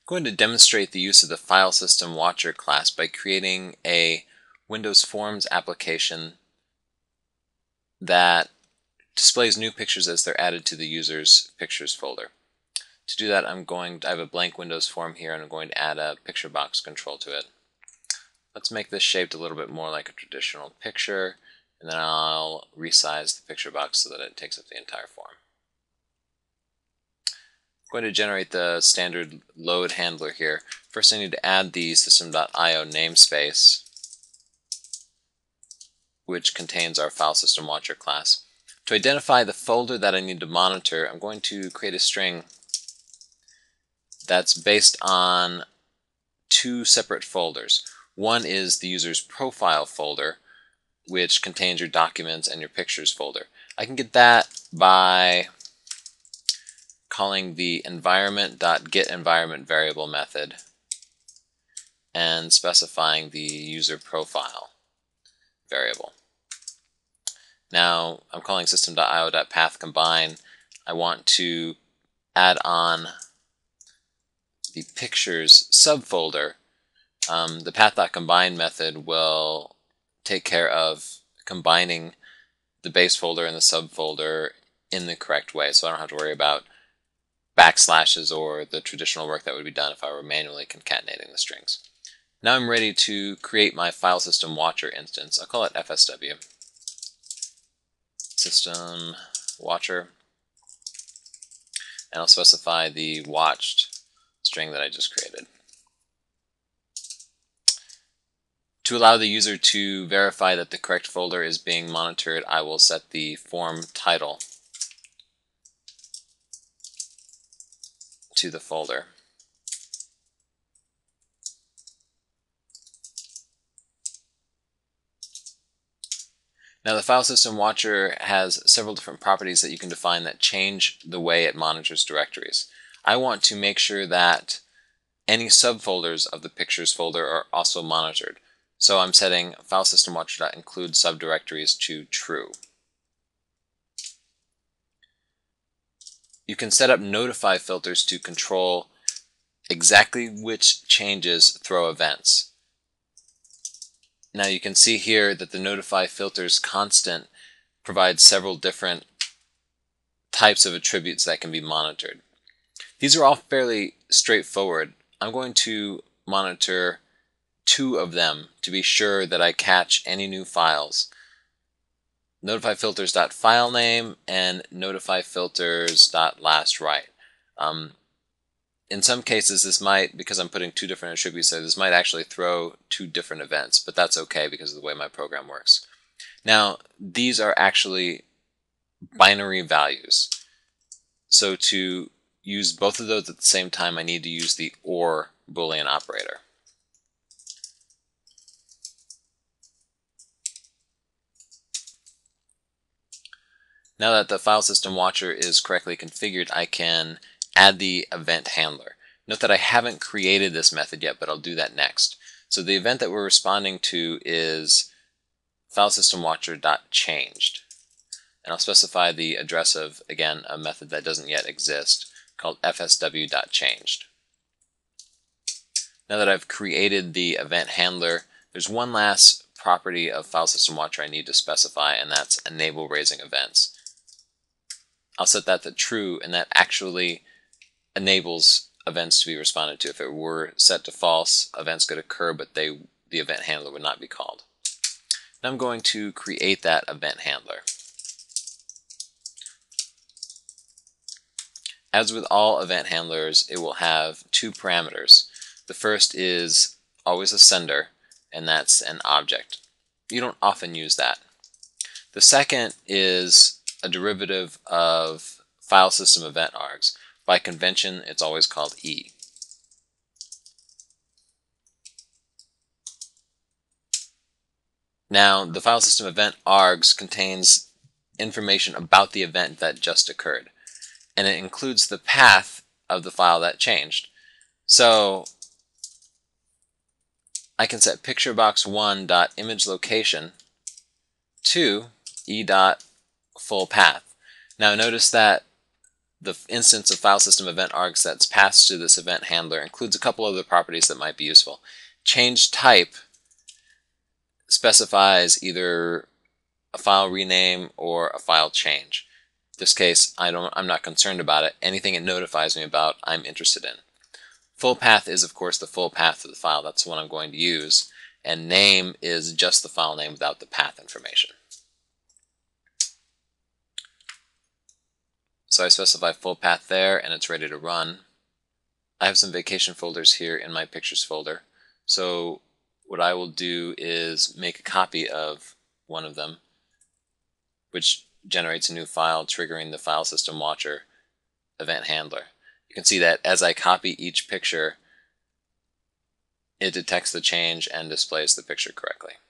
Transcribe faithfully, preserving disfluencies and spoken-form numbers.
going to demonstrate the use of the FileSystemWatcher class by creating a Windows Forms application that displays new pictures as they're added to the user's pictures folder. To do that, I'm going to, I have a blank Windows form here, and I'm going to add a picture box control to it. Let's make this shaped a little bit more like a traditional picture, and then I'll resize the picture box so that it takes up the entire form. I'm going to generate the standard load handler here. First I need to add the system.io namespace, which contains our FileSystemWatcher class. To identify the folder that I need to monitor, I'm going to create a string that's based on two separate folders. One is the user's profile folder, which contains your documents and your pictures folder. I can get that by calling the environment.getEnvironment variable method and specifying the user profile variable. Now I'm calling system.io.pathCombine. I want to add on the pictures subfolder. Um, the path.combine method will take care of combining the base folder and the subfolder in the correct way, so I don't have to worry about backslashes or the traditional work that would be done if I were manually concatenating the strings. Now I'm ready to create my FileSystemWatcher instance. I'll call it F S W. System Watcher, and I'll specify the watched string that I just created. To allow the user to verify that the correct folder is being monitored, I will set the form title to the folder. Now the FileSystemWatcher has several different properties that you can define that change the way it monitors directories. I want to make sure that any subfolders of the pictures folder are also monitored. So I'm setting FileSystemWatcher.include subdirectories to true. You can set up notify filters to control exactly which changes throw events. Now you can see here that the notify filters constant provides several different types of attributes that can be monitored. These are all fairly straightforward. I'm going to monitor two of them to be sure that I catch any new files. Notify filters.filename and notify filters.lastWrite. Um, In some cases, this might, because I'm putting two different attributes there, this might actually throw two different events, but that's okay because of the way my program works. Now, these are actually binary values. So to use both of those at the same time, I need to use the OR Boolean operator. Now that the FileSystemWatcher is correctly configured, I can add the event handler. Note that I haven't created this method yet, but I'll do that next. So the event that we're responding to is FileSystemWatcher.changed. And I'll specify the address of, again, a method that doesn't yet exist called F S W.changed. Now that I've created the event handler, there's one last property of FileSystemWatcher I need to specify, and that's enable raising events. I'll set that to true, and that actually enables events to be responded to. If it were set to false, events could occur, but they, the event handler would not be called. Now I'm going to create that event handler. As with all event handlers, it will have two parameters. The first is always a sender, and that's an object. You don't often use that. The second is a derivative of FileSystemEventargs. By convention, it's always called E. Now, the FileSystemEventargs contains information about the event that just occurred, and it includes the path of the file that changed. So I can set picturebox1.imageLocation to e.fullPath. Now notice that the instance of FileSystemEventargs that's passed to this event handler includes a couple other properties that might be useful. Change type specifies either a file rename or a file change. In this case, I don't, I'm not concerned about it. Anything it notifies me about, I'm interested in. Full path is, of course, the full path of the file. That's the one I'm going to use. And name is just the file name without the path information. So I specify full path there, and it's ready to run. I have some vacation folders here in my pictures folder. So what I will do is make a copy of one of them, which generates a new file, triggering the FileSystemWatcher event handler. You can see that as I copy each picture, it detects the change and displays the picture correctly.